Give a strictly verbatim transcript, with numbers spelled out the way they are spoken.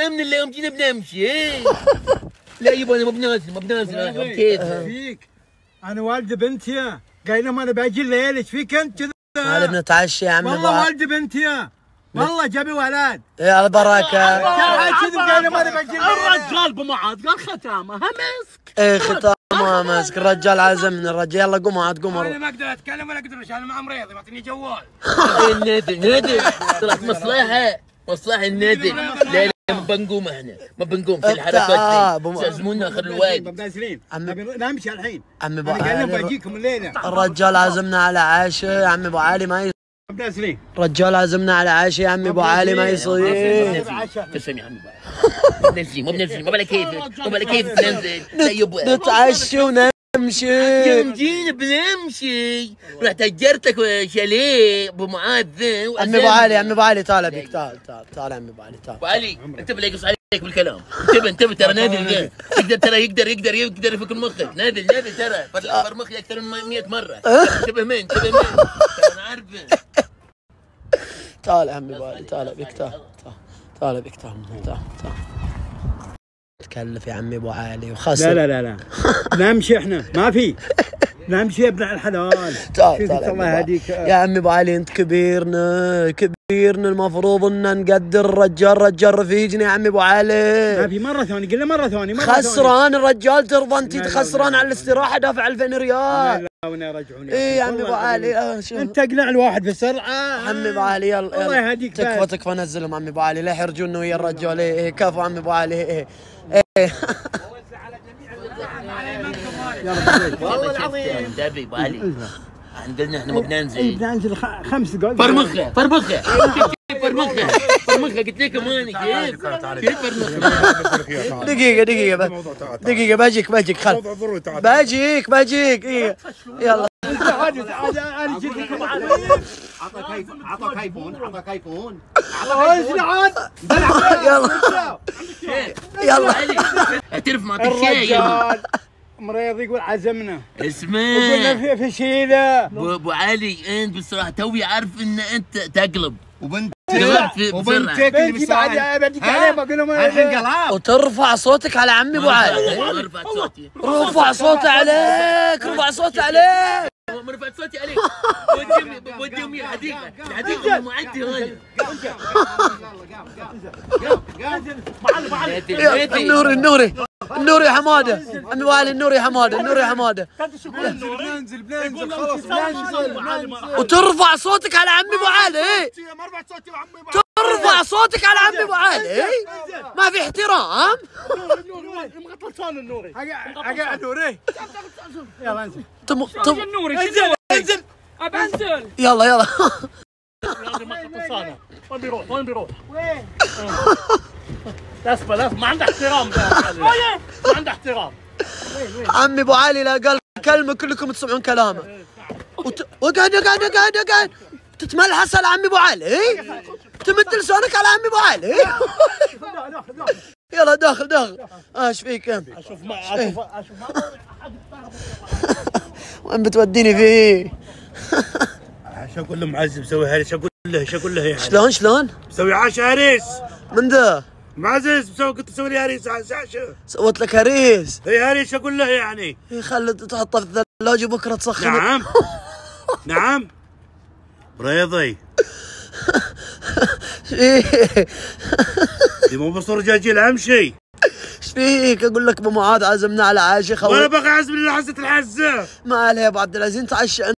من اليوم جينا بنمشي. لا يبا انا ما بنازل ما بنازل كيف فيك؟ انا والد بنتي قايل لهم انا باجي الليل، ايش فيك انت كذا؟ تعال بنتعشى يا عمي. والله والد بنتي والله جابي ولد. يا البركه. تعال كذا قايل لهم انا باجي الليل. الرجال بمعاد قال ختامه مسك. ايه ختامه مسك. الرجال عازمنا الرجال. يلا قوم عاد قوم. انا ما اقدر اتكلم ولا اقدر عشان مع مريض يعطيني جوال. النادل نادل طلعت مصلحه مصلحه النادل. لا لا ما بنقوم احنا ما بنقوم في الحركات دي. تعزمونا اخر الوقت. مبتسرين نمشي الحين. عمي ابو انا قايل لهم علي باجيكم الليله. الرجال عازمنا على عشاء يا عمي ابو علي. ما مبتسرين الرجال عازمنا على عشاء يا عمي ابو علي. ما يصير. تسلم يا عمي ما بننزل ما بننزل ما بلا كيف ما بلا كيف بننزل. لا يبا نتعشى ونمشي. يوم جينا بنمشي رحت اجرتك شاليه ابو معاذ ذا. عمي ابو علي عمي ابو علي تعال بك. تعال تعال تعال عمي ابو علي تعال. ابو علي انتبه لا يقص عليك بالكلام. انتبه انتبه ترى نادل يقدر ترى يقدر يقدر يقدر يفك مخك. نادل نادل ترى فر مخي اكثر من مئة مره. انتبه من انتبه من انا عارفه. تعال عمي ابو علي تعال بك. تعال تعال بك. تعال تعال تعال. تكلف يا عمي ابو علي وخسر. لا لا لا لا نمشي احنا ما في. نمشي يا ابن الحلال. تعال تعال الله يهديك يا عمي ابو علي. انت كبيرنا كبيرنا المفروض ان نقدر الرجال. رجال رفيجنا يا عمي ابو علي. ما في مره ثانيه قلنا مره ثانيه مرة خسران الرجال. ترضى انت خسران على الاستراحه دافع ألفين ريال. لا ونا يرجعوني. ايه يا عمي ابو علي. انت اقنع الواحد بسرعه. عمي ابو علي يلا الله يهديك. تكفى تكفى نزلهم عمي ابو علي لا يحرجونا ويا الرجال. ايه ايه كفو عمي ابو علي. ايه ايه والله العظيم دبي ابو علي عندنا احنا ما بننزل. بننزل خمس دقائق. فرمخه فرمخه فرمخه فرمخه قلت لكم انا كيف كيف فرمخه. دقيقة دقيقة دقيقة باجيك باجيك خل باجيك باجيك. ايه يلا انا جيت لكم. عطاك عطاك ايفون عطاك ايفون. يلا يلا اعترف ما اعطيك شيء. الرجال مريض يقول عزمنا. اسمع قلنا في في شيله. ابو علي انت بصراحه توي عارف ان انت تقلب وبنت وبنتك اللي بالساعه بديك عليه بقول لهم الحين قلاب. وترفع صوتك على عمي ابو علي. رفعت صوتي رفع صوتي عليك. رفع صوتي عليك. ما رفعت صوتي عليك. ودي امي الحديقه الحديقه معدي هون. النوري النوري النوري يا حماده. عمي ابو علي النوري يا حماده. النوري يا حماده. بننزل بننزل خلاص بننزل. وترفع صوتك على عمي ابو علي. ما رفعت صوتي يا عمي. ترفع صوتك على عمي ابو علي. ما في احترام. مغطى لسان النوري. اقعد نوري. يلا انزل. تم تم النوري انزل انزل. ابى انزل. يلا يلا. لازم اغطى لسانه. وين بيروح وين بيروح؟ وين؟ اسفل اسفل ما عنده احترام. ما عنده احترام. عمي ابو علي لا قال كلمه كلكم تسمعون كلامه. وقعد اقعد اقعد اقعد. تتملحس على عمي ابو علي. تمد لسانك على عمي ابو علي. يلا داخل داخل. ايش فيك انت؟ اشوف ما اشوف اشوف وين بتوديني فيه؟ ايش اقول له معزب مسوي هريس. اقول له ايش اقول له يعني. شلون شلون؟ مسوي عشاء هريس. من ذا؟ معزز مسوي قلت تسوي لي هريس عشاء. سويت لك هريس. اي هريس اقول له يعني. خلي تحطه في الثلاجه بكره تسخن. نعم نعم ريضي. دي مو بصور جاجيل امشي. ايش فيك؟ اقول لك ابو معاذ عزمنا على عاشي خوي. ولا بغى اعزم الا حزه الحزه. ما عليه يا ابو عبد العزيز تعشى.